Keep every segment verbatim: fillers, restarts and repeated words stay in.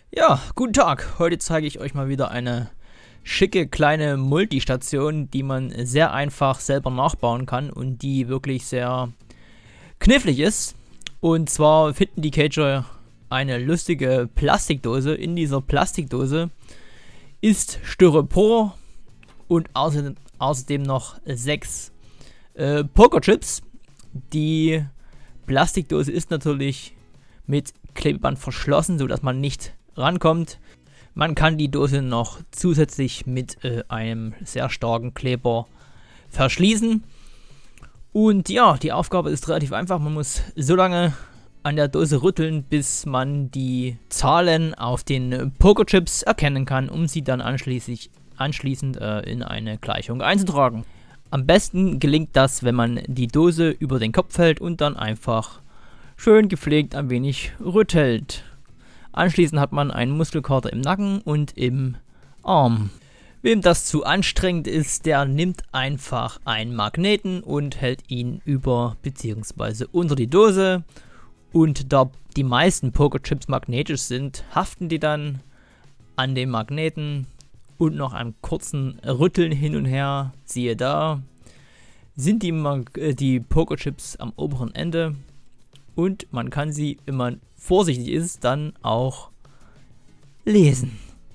Ja, guten Tag. Heute zeige ich euch mal wieder eine schicke kleine Multistation, die man sehr einfach selber nachbauen kann und die wirklich sehr knifflig ist. Und zwar finden die Cager eine lustige Plastikdose. In dieser Plastikdose ist Styropor und außerdem, außerdem noch sechs äh, Pokerchips. Die Plastikdose ist natürlich mit Klebeband verschlossen, sodass man nicht rankommt. Man kann die Dose noch zusätzlich mit äh, einem sehr starken Kleber verschließen. Und ja, die Aufgabe ist relativ einfach. Man muss so lange an der Dose rütteln, bis man die Zahlen auf den Pokerchips erkennen kann, um sie dann anschließend, anschließend äh, in eine Gleichung einzutragen. Am besten gelingt das, wenn man die Dose über den Kopf hält und dann einfach schön gepflegt ein wenig rüttelt. Anschließend hat man einen Muskelkater im Nacken und im Arm. Wem das zu anstrengend ist, der nimmt einfach einen Magneten und hält ihn über bzw. unter die Dose. Und da die meisten Pokerchips magnetisch sind, haften die dann an dem Magneten und noch einem kurzen Rütteln hin und her, siehe da, sind die, Mag äh, die Pokerchips am oberen Ende. Und man kann sie, wenn man vorsichtig ist, dann auch lesen.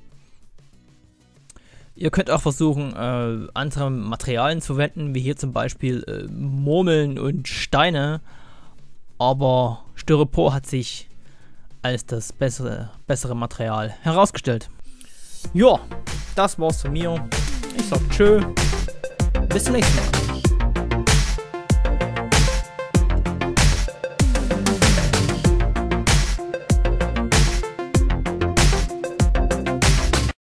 Ihr könnt auch versuchen, äh, andere Materialien zu verwenden, wie hier zum Beispiel äh, Murmeln und Steine. Aber Styropor hat sich als das bessere, bessere Material herausgestellt. Ja, das war's von mir. Ich sag tschö. Bis zum nächsten Mal.